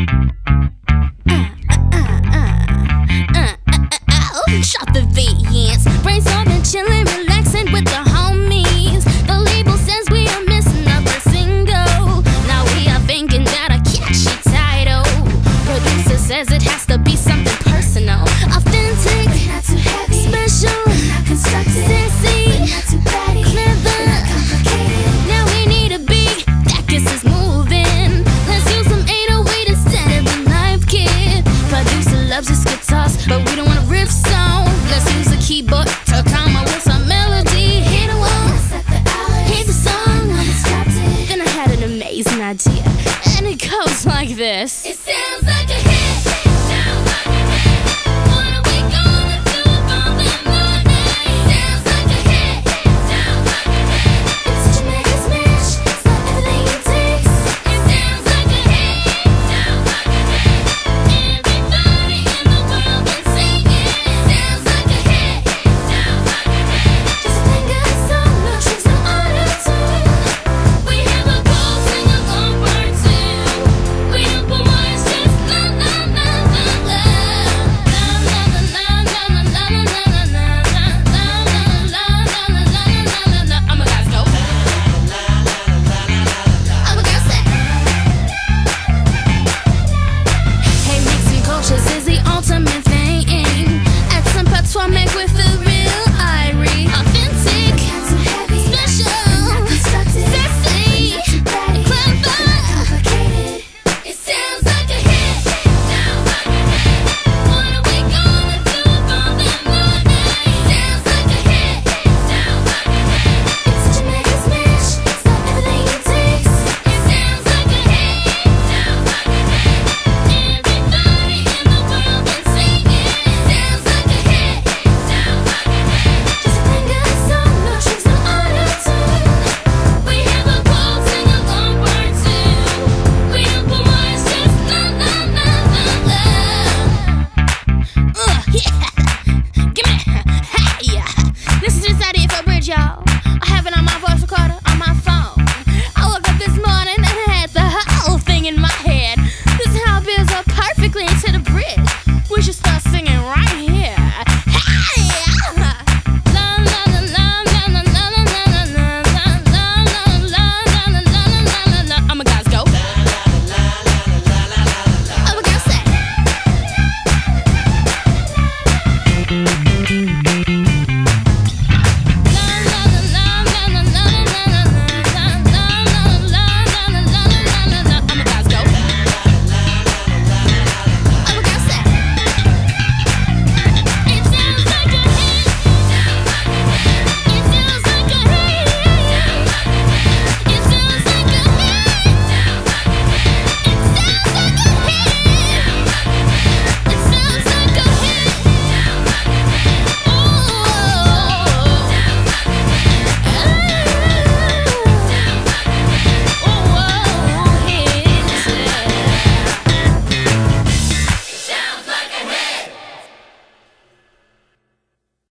Shot the VNs, brainstorming, chillin', relaxing with the homies. The label says we are missing another single. Now we are thinking about a catchy title. Producer says it has to be something personal, authentic, not too heavy, special, not constructed, sexy, not too batty, clever. not complicated. Now we need a beat that gets us moving. Let's use some 808 instead of a live kit. Producer loves his guitars, but we don't want a riff song. Let's use a keyboard to come up with some melody. Hit a wall, Set the hours, hit the song. let's drop it. Then I had an amazing idea, and it goes like this. It sounds